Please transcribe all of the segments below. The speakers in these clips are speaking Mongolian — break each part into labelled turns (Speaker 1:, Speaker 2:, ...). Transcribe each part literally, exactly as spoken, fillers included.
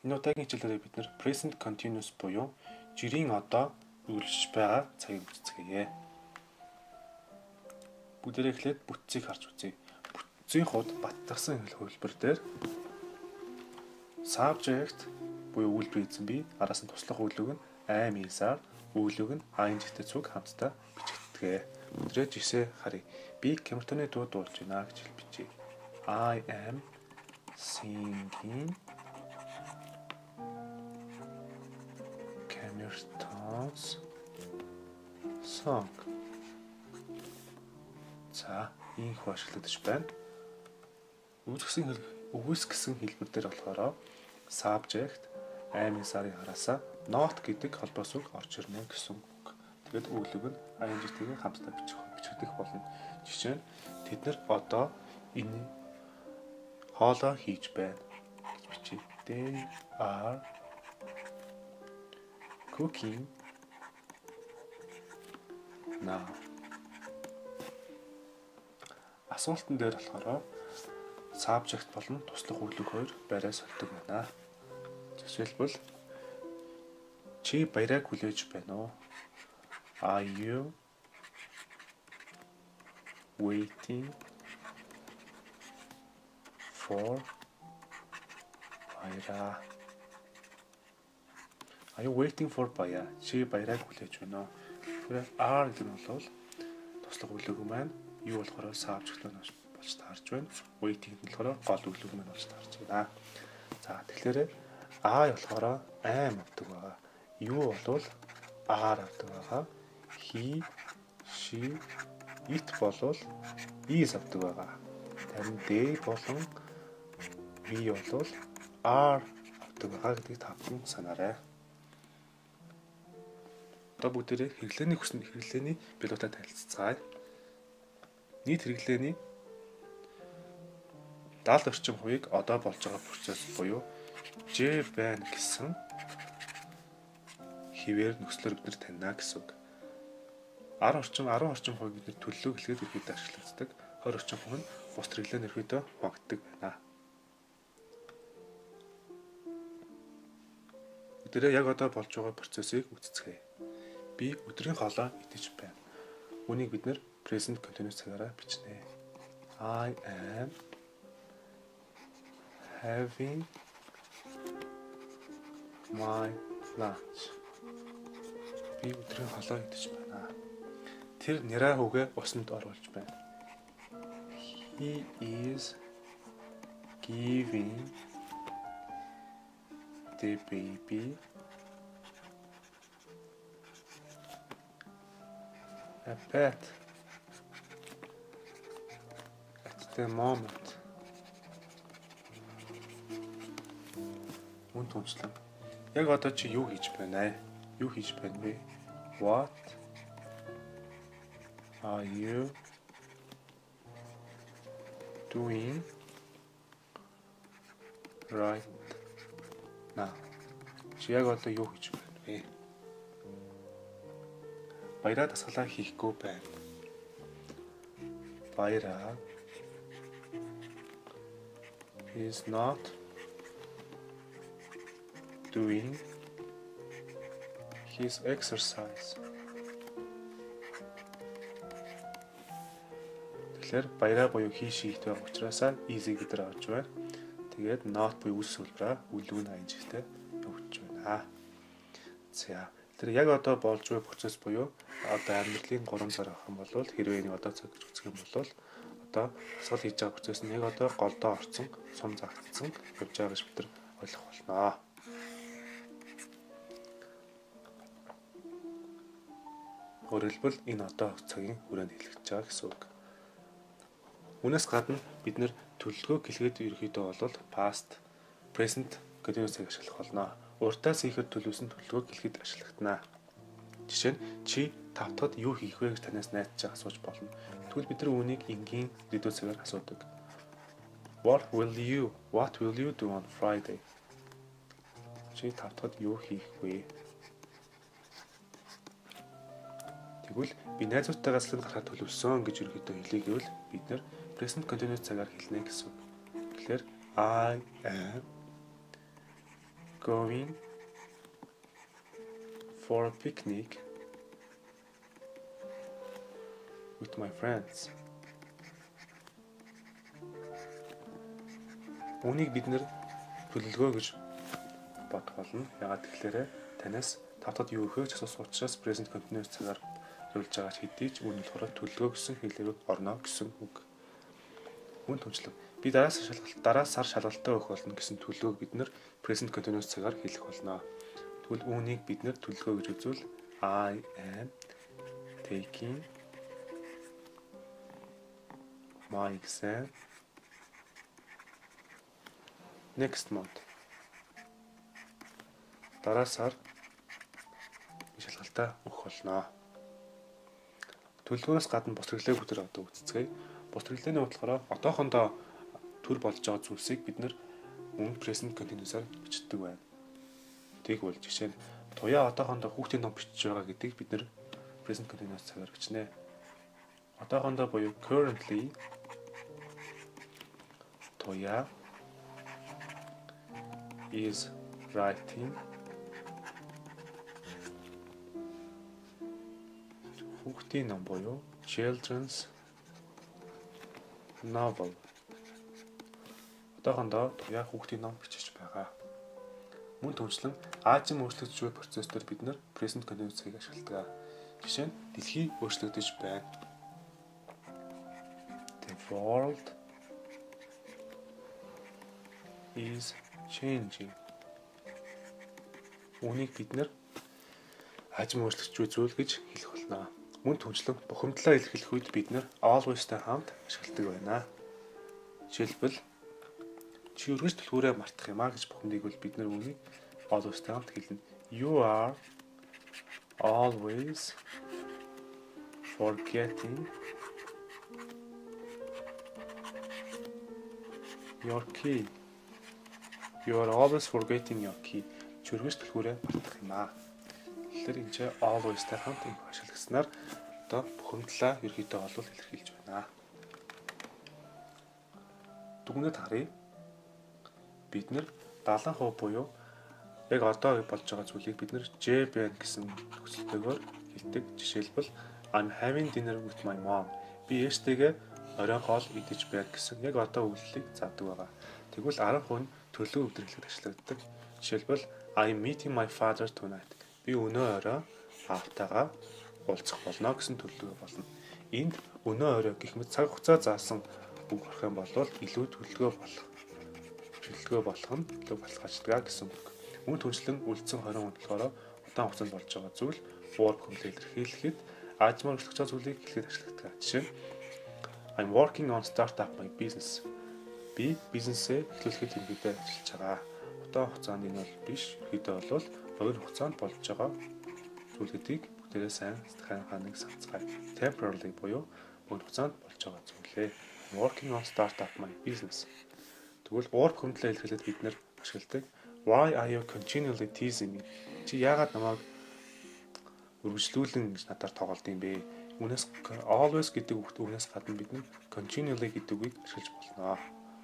Speaker 1: Энэ удаагийн хичээлээр бид нэр present continuous буюу жирийн одоо үргэлжлэж байгаа цагийг үздэцгээе. Бүгдээрээ эхлээд бүтцийг харж үзье. Бүтцийн хувьд баттгсан хөлбөр дээр subject буюу үйлдвэр эзэн бий, араас нь туслах үйлүг нь am is-аар, үйлүг нь ing-тэй цуг хамтдаа бичигддэг. Бүгдээрээ жишээ харъя. Би камертоны дуу дуулж байна гэж хэлбичээ. I am singing Camerton's song. За, ийм их ашиглагдаж байна. Үүсгэсэн үүсгэсэн хэлбэр дээр болохоор subject am is-арын хараасаа not гэдэг холбоос үг орж ирнэ гэсэн үг. Тэгээд үйлүг нь ing-тэйгээ хамтдаа бичих бичигдэх болно. Жишээ нь тэд нар одоо энэ хоолоо хийж байна гэж бичиж. They are cooking now. Асуултан дээр болохоор subject болон туслах үйлүг хоёр байраа сольдог байна. Жишээлбэл чи баяраг хүлээж байна уу? Are you waiting for баяраа? Are you waiting for баяа? Чи баяраг хүлээж байна уу? Тэгэхээр are гэдэг нь бол туслах үйлүг маань, юу болохоор subject нь болж таарч байна. Waiting нь болохоор гол үйлүг маань болж таарч байна. За тэгэхээр I болохоор am авдаг байгаа. You бол are авдаг байгаа. He, she, it болвол is авдаг байгаа. Харин they болон we болвол are авдаг байгаа гэдгийг та бүхэн санаарай. Одоо бүгдээрээ хэрэглээний хүсн хэрэглээний билуутай танилццгаая. Нийт хэрэглээний даалт орчим хувийг одоо болж байгаа процесс буюу J байна гэсэн хിവэр нөхцлөөр бид нар таньна гэсэн үг. арван орчим арван орчим хувийг бид нар төлөлөө хэлгээд ерөөдөө ашиглагддаг. хорь орчим хувь нь бус хэрэглээний ерөөдөө хуваагддаг байна. Өдөрөө яг одоо болж байгаа процессыг үздцгээе. Би өдрийн хоолоо идэж байна. Үүнийг бид нэр present continuous цагаараа бичнэ. I am having my lunch. Би өдрийн хоолоо идэж байна. Тэр нэраа хүүгээ усанд оруулж байна. He is giving the baby a bath at the moment. Үн тунчлан. Яг одоо чи юу хийж байна аа? Юу хийж байна вэ? What are you doing right now? Чи яг одоо юу хийж байна вэ? Баяраа дасгалаа хийхгүй байна. Баяраа is not doing his exercise. Тэгэхээр баяраа буюу хий шийдтэй байгаа учраас easy гэдэр орж байна. Тэгээд not буюу үс сүлбраа үлгэн ing-тэй өгч байна. За тэр яг одоо болж байгаа процесс буюу одоо амьдралын гурван сар авах юм бол хэрвээ нэг одоо цаг гэж үзэх юм бол одоо асгал хийж байгаа процесс нь яг одоо голдоо орцсон, сум загтсан явж байгаа гэж бид нар ойлгох болно. Өөрөөр хэлбэл энэ одоо цагийн хүрээнд хэлэгдэж байгаа гэсэн үг. Үүнээс гадна бид нэр төлөвлөгөө гэлгээд ерөөхдөө бол past, present continuous цаг ашиглах болно. Уртаас ихэд төлөвсөн төлөвлөгөө гэлгээд ашиглагдана. Жишээ нь чи тав дахьад юу хийх вэ гэж танаас найдаж асууж болно. Тэгвэл бид нар үүнийг энгийн дэдүү цагаар асуудаг. What will you? What will you do on Friday? Чи тав дахьад юу хийх вэ? Тэгвэл би найзуудтайгаа салхинд гарахад төлөвлөсөн гэж ерөөдөө хэлээ гэвэл бид нэр present continuous цагаар хэлнэ гэсэн үг. Тэгэхээр I am going for a picnic with my friends. Үүнийг бид нэр төлөвлөгөө гэж бодох болно. Ягаад гэвэл танаас тавтад юу өгөхөж асуусан учраас present continuous цагаар зөвлөж байгаа ч хэдий ч үүний болохоор төлөвлөгөө гэсэн хэлээр орно гэсэн үг. Үн төвчлөг. Би дараа сар шалгалт дараа сар шалгалтаа өгөх болно гэсэн төлөвлөгөөг бид нэр present continuous цагаар хэлэх болно. Тэгвэл үүнийг бид нэр төлөвлөгөө гэж үзвэл I am taking my exam next month. Дараа сар шалгалтаа өгөх болно. Төлөвлөгөөс гадна бус хэрэглээг бүтэр одоо үзцгээе. Бус хэрэглээний бодлохоор одоохондоо төр болж байгаа зүйлсийг бид нэр мөн present continuous-аар бичдэг байна. Тэгвэл жишээ нь туяа одоохондоо хүүхдийн ном бичиж байгаа гэдгийг бид нэр present continuous цагаар бичнэ. Одоохондоо буюу currently туяа is writing хүүхдийн ном буюу children's novel. Одоохондоо туяа хүүхдийн ном бичиж байгаа. Мөн төвчлэн аажим өөрчлөгдөж буй процесс дээр бид нэр present continuous-ыг ашигладаг. Жишээ нь дэлхий өөрчлөгдөж байна. The world is changing. Үүнийг бид нэр аажим өөрчлөгдөж буй зүйл гэж хэлэх болно. Мөн төвчлэн бухимдлаа илэрхийлэх үед бид нэр always-тай хамт ашигладаг байна. Жишээлбэл чи өргөж түлхүүрээ мартах юм а гэж бухимдыг бол бид нэр үүнийг always-тай хамт хэлнэ. You are always forgetting your key. You are always forgetting your key. Чи өргөж түлхүүрээ мартах юм а. Тэгэхээр энэ ч always-тай хамт ашиглагснаар одоо бухимдлаа ерөөдөө олвол илэрхийлж байна. Дүгнэлт харъя. Бид нэр дагалан хувь буюу яг одоо болж байгаа зүйлийг бид нэр J байна гэсэн төгсөлтөөр хэлдэг. Жишээлбэл I'm having dinner with my mom. Би ээжтэйгээ оройн хоол идэж байна гэсэн яг одоо үйлдэлийг заадаг байгаа. Тэгвэл арга хүн төлөв өвдөрлөхөд ашиглагддаг. Жишээлбэл I'm meeting my father tonight. Би өнөө орой аавтайгаа уулзах болно гэсэн төлөвлөгөө болно. Энд өнөө орой гэх мэт цаг хугацаа заасан үг орох юм бол илүү төлөвлөгөө болох. Төлөвлөгөө болох нь илүү баталгааждаг гэсэн үг. Мөн түншлэн үлдсэн хорин бодлохоор удаан хугацаанд болж байгаа зүйл work хүнлээ илэрхийлэхэд аажмаар өршлөж байгаа зүйлийг хэлэхэд ашигладаг. Жишээ нь I'm working on start up my business. Би бизнесээ эхлүүлэхэд иргэдээ ажиллаж байгаа. Удаан хугацаанд энэ бол биш. Ерөөдөө бол богино хугацаанд болж байгаа зүйл гэдгийг бүгдээрээ сайн сэтгэл ханаг санацгаая. Temporarily буюу богино хугацаанд болж байгаа зүйлээ. Working on start up my business. Тэгвэл work хүндлээ илэрхийлээд бид нэр ашигладаг. Why are you continually teasing me? Чи яагаад намайг үргэлжлүүлэн гэж надаар тоглолт юм бэ? Үүнээс always гэдэг үгнээс гадна бид нэр continually гэдэг үгийг ашиглаж болно.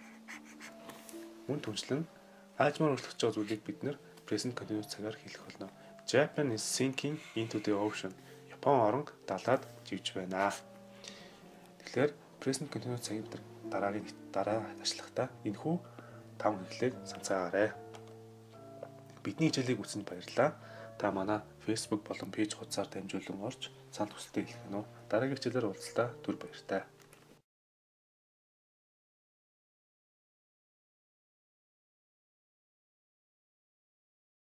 Speaker 1: Мөн түнчлэн аажмаар өршлөж байгаа зүйлийг бид нэр present continuous цагаар хэлэх болно. Japan is sinking into the ocean. Япон орон далаад живж байна. Тэгэхээр present continuous цагийн дараагийн дараа ажиллахдаа энэхүү таван хэвлэлийг санацгаарай. Бидний хичээлийг үзсэнд баярлалаа. Та манай Facebook болон пэйж хуудасаар дамжуулан орж санал хүсэлтээ хэлэх нь. Дараагийн хичээлээр уулзлаа. Түр баяртай.